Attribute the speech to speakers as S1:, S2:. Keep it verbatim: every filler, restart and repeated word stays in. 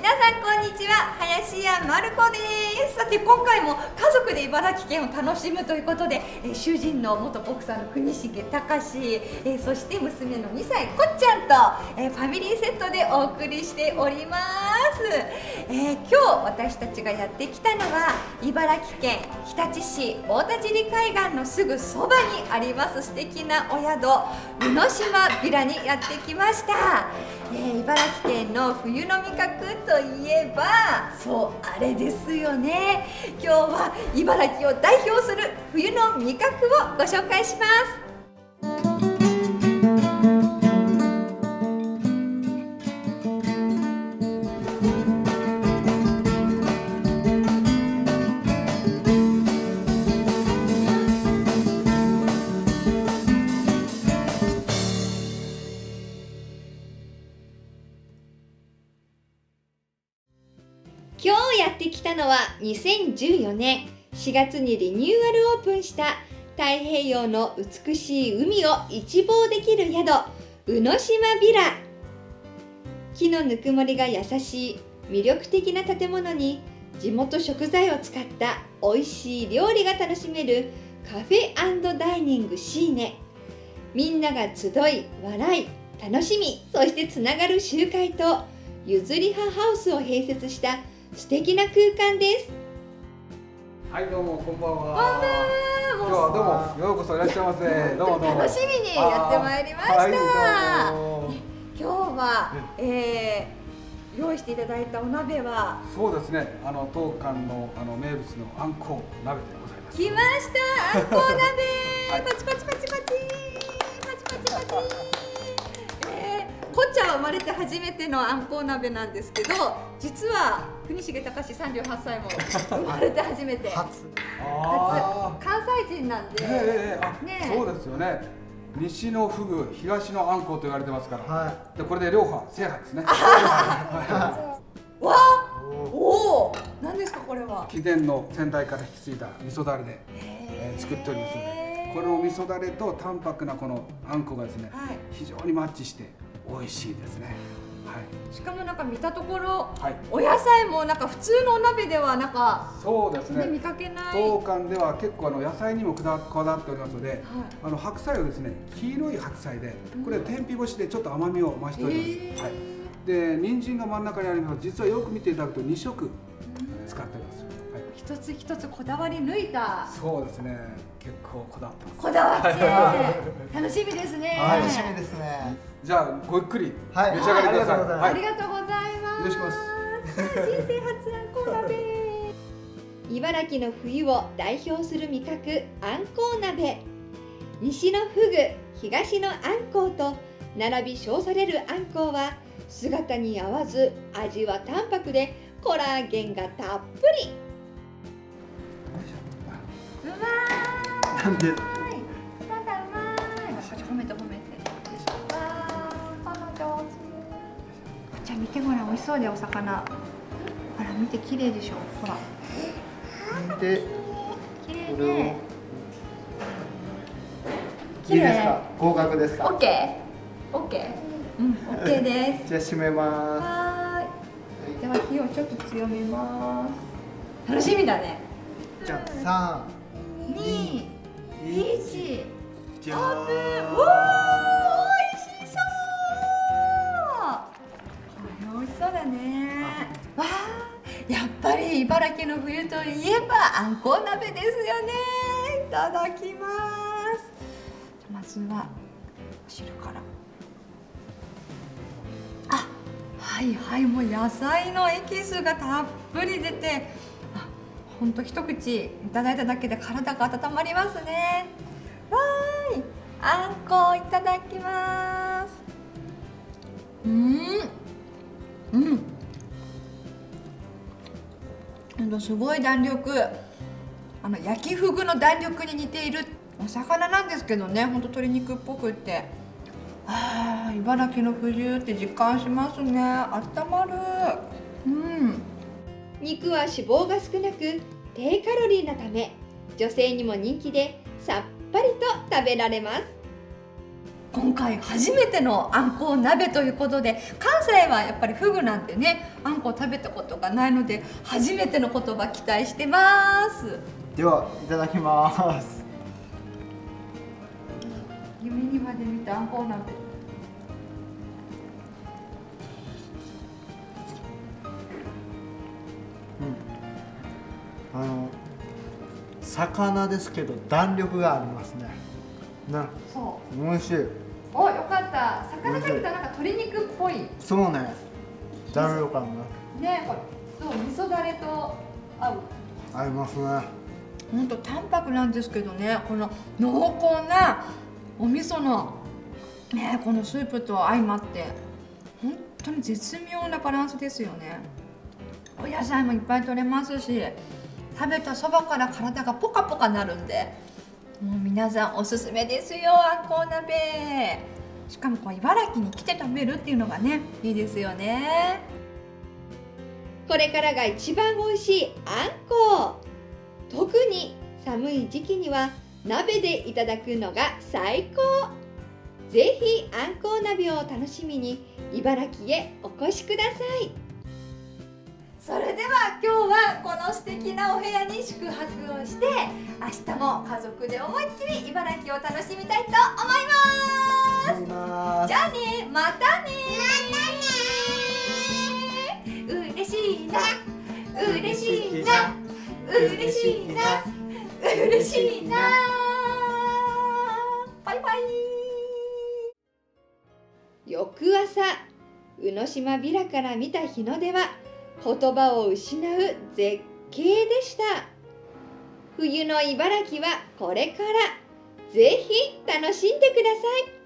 S1: 皆さんこんにちは、林家まる子です。さて今回も家族で茨城県を楽しむということで、えー、主人の元ボクサーの国重隆、えー、そして娘のにさいこっちゃんと、えー、ファミリーセットでお送りしております。えー、今日私たちがやってきたのは茨城県日立市大田尻海岸のすぐそばにあります素敵なお宿宇野島ビラにやってきました。えー、茨城県の冬の味覚といえばそうあれですよね。今日は茨城を代表する冬の味覚をご紹介します。今日やってきたのはにせんじゅうよねんしがつにリニューアルオープンした太平洋の美しい海を一望できる宿宇野島ビラ。木のぬくもりが優しい魅力的な建物に地元食材を使った美味しい料理が楽しめるカフェ&ダイニングシーネ。みんなが集い笑い楽しみ、そしてつながる集会とゆずりはハウスを併設した素敵な空間です。
S2: はい、どうもこんばんは。
S1: こんばんは。
S2: 今日はどうもようこそいらっしゃいませ。どうもどうも。
S1: 楽しみにやってまいりました。はい、今日は、えー、用意していただいたお鍋は
S2: そうですね。あの当館のあの名物のあんこう鍋でございます。
S1: 来ました。あんこう鍋。はい、パチパチパチパチ。パチパチパチ。こっちゃんは生まれて初めてのあんこう鍋なんですけど、実は国重隆さんじゅうはっさいも生まれて初めて初関西人なんで、
S2: えーあね、そうですよね。西のフグ、東のあんこうと言われてますから、はい、でこれで両派制覇ですね。わ
S1: あ、おお、何ですかこれは。
S2: 秘伝の先代から引き継いだ味噌だれで、えー、作っておりますので、この味噌だれと淡白なこのあんこがですね、はい、非常にマッチして美味しいですね。はい。
S1: しかもなんか見たところ、はい、お野菜もなんか普通のお鍋ではなんか
S2: そうですね。
S1: 見かけない。
S2: 当館では結構あの野菜にもこだわっておりますので、はい、あの白菜をですね、黄色い白菜で、これ天日干しでちょっと甘みを増しております。はい。で、人参が真ん中にありますが、実はよく見ていただくとにしょく使っております。はい、
S1: 一つ一つこだわり抜いた。
S2: そうですね。結構こだわってます。
S1: こだわって楽しみですね。
S3: 楽しみですね。
S2: じゃあごゆっくり召し上がりください。
S1: ありがとうございます。
S2: よろしくお願いします。
S1: 人生初あんこう鍋。茨城の冬を代表する味覚あんこう鍋。西のフグ、東のあんこうと並び称されるあんこうは姿に合わず味は淡白でコラーゲンがたっぷり。うまーい。
S3: なんで。
S1: お母さんうまーい。褒めて褒めて。わー、この上手。じゃあ見てごらん、美味しそうでお魚。ほら見て綺麗でしょ。ほら。
S3: 見て。
S1: 綺麗ね。
S3: いいですか。合格ですか。
S1: オッケー。オッケー。うん、オッケーです。
S3: じゃあ閉めます。
S1: はーい。では火をちょっと強めます。楽しみだね。
S3: じゃあさん、
S1: に、いち。
S3: じゃ
S1: オープン。おー、美味しそう。これ美味しそうだね。わあ、やっぱり茨城の冬といえばあんこう鍋ですよね。いただきます。まずは汁から。あ、はいはい、もう野菜のエキスがたっぷり出て、あ、ほんと一口いただいただけで体が温まりますね。わーい、あんこいただきます。うん、うん。すごい弾力。あの焼きフグの弾力に似ているお魚なんですけどね、ほんと鶏肉っぽくって。ああ、茨城の冬って実感しますね。あったまる。うん。肉は脂肪が少なく低カロリーなため女性にも人気でさっぱりと食べられます。 今回初めてのあんこう鍋ということで、関西はやっぱりフグなんてね、あんこを食べたことがないので初めての言葉期待してます。
S3: ではいただきます。
S1: 夢にまで見たあんこう鍋。
S3: うん、あの魚ですけど弾力がありますね。ね、
S1: そう。
S3: 美味しい。
S1: お、よかった。魚かけたらなんか鶏肉っぽい。
S3: そうね。弾力感が。
S1: ね、これ、そう、味噌だれと合う。
S3: 合いますね。
S1: 本当淡白なんですけどね、この濃厚なお味噌の、ね、このスープと相まって本当に絶妙なバランスですよね。お野菜もいっぱい取れますし、食べたそばから体がポカポカなるんで、もう皆さんおすすめですよ、あんこう鍋。しかもこう茨城に来て食べるっていうのがね、いいですよね。
S4: これからが一番美味しいあんこう。特に寒い時期には鍋でいただくのが最高。ぜひあんこう鍋を楽しみに茨城へお越しください。
S1: それでは今日はこの素敵なお部屋に宿泊をして、明日も家族で思いっきり茨城を楽しみたいと思います。
S3: 思います。
S1: じゃあね、またねー。嬉しいな、嬉しいな、嬉しいな、嬉しいな。バイバイ。
S4: 翌朝、鵜島ビラから見た日の出は言葉を失う絶景でした。冬の茨城はこれからぜひ楽しんでください。